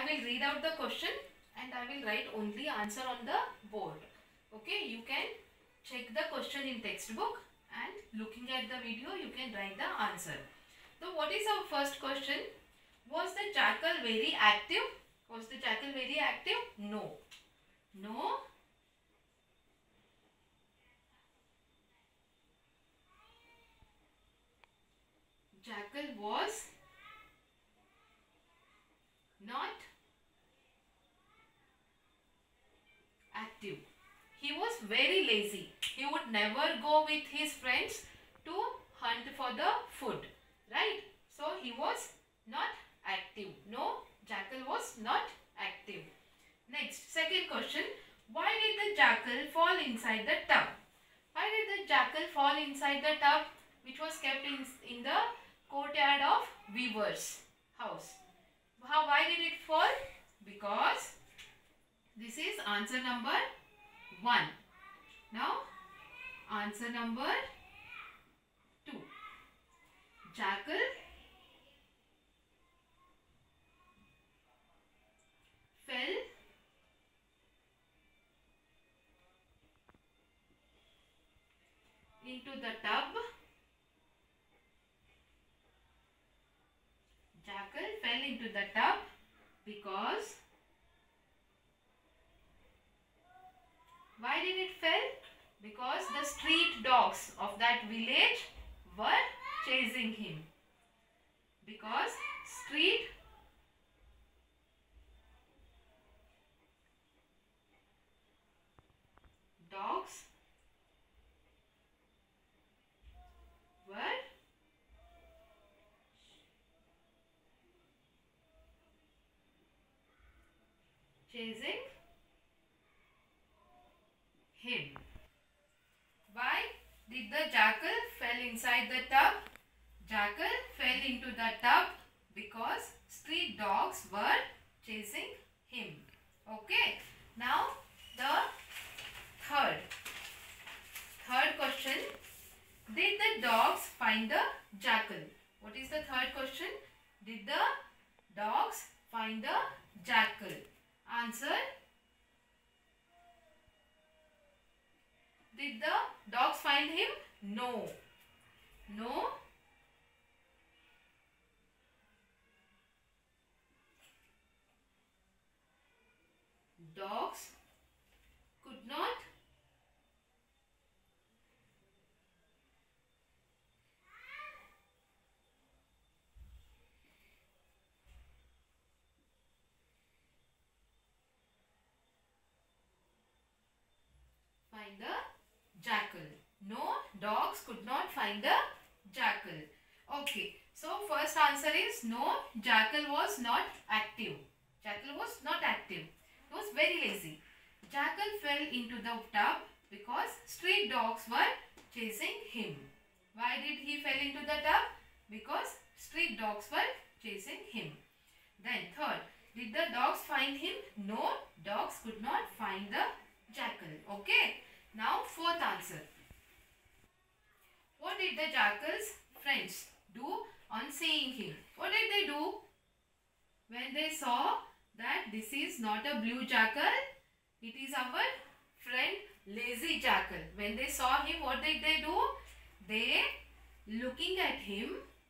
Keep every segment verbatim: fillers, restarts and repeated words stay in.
I will read out the question and I will write only answer on the board. Okay, you can check the question in textbook and looking at the video you can write the answer. So what is our first question? Was the jackal very active? Was the jackal very active? No. No. Jackal was not active. He was very lazy. He would never go with his friends to hunt for the food. Right? So he was not active. No, jackal was not active. Next, second question. Why did the jackal fall inside the tub? Why did the jackal fall inside the tub which was kept in, in the courtyard of weaver's house? How, why did it fall? Because this is answer number one. Now, answer number two. Jackal fell into the tub. Jackal fell into the tub because why did it fall? Because the street dogs of that village were chasing him. Because street dogs were chasing him. Why did the jackal fell inside the tub? Jackal fell into the tub because street dogs were chasing him. Okay. Now the third. Third question. Did the dogs find the jackal? What is the third question? Did the dogs find the jackal? Answer. Did the dogs find him? No. No. Dogs could not find the jackal. No, dogs could not find the jackal. Okay, so first answer is no, jackal was not active. Jackal was not active. He was very lazy. Jackal fell into the tub because street dogs were chasing him. Why did he fell into the tub? Because street dogs were chasing him. Then third, did the dogs find him? No, dogs could not find the jackal. Okay. Now fourth answer. What did the jackal's friends do on seeing him? What did they do? When they saw that this is not a blue jackal, it is our friend lazy jackal. When they saw him, what did they do? They, looking at him,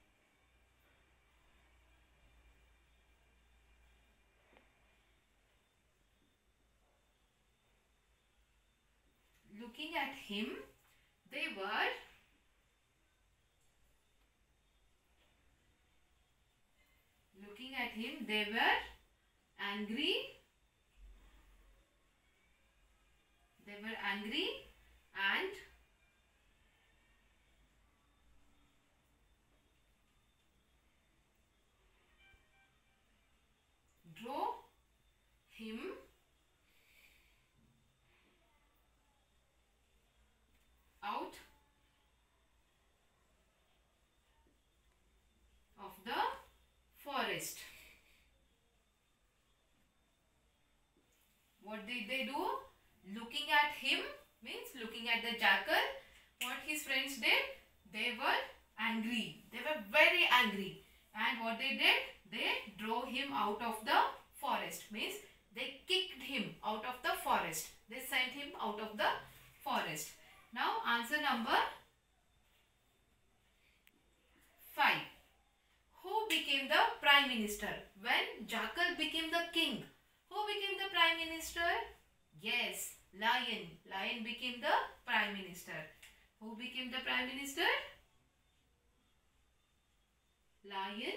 looking at him, they were looking at him, they were angry. They were angry and drove him out of the forest. What did they do? Looking at him means looking at the jackal. What his friends did? They were angry. They were very angry. And what they did? They drove him out of the forest. forest. Means they kicked him out of the forest. They sent him out of the forest. Now answer number five. Who became the prime minister when Jackal became the king? Who became the prime minister? Yes, lion. Lion became the prime minister. Who became the prime minister? Lion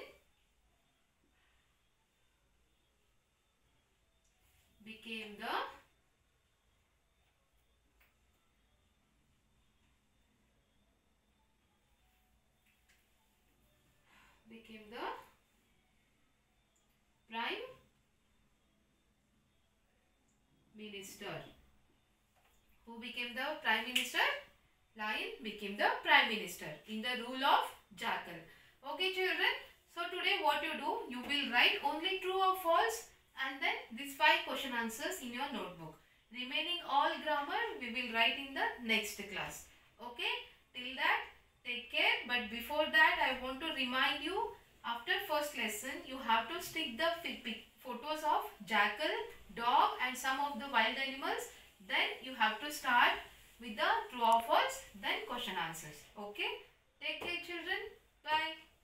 became the became the prime minister. Who became the prime minister? Lion became the prime minister in the rule of Jackal. Okay children, so today what you do, you will write only true or false and then these five question answers in your notebook. Remaining all grammar we will write in the next class. Okay, till that take care, but before that I want to remind you, after first lesson you have to stick the photos of jackal, dog and some of the wild animals. Then you have to start with the true or false, then question answers. Okay, take care children, bye.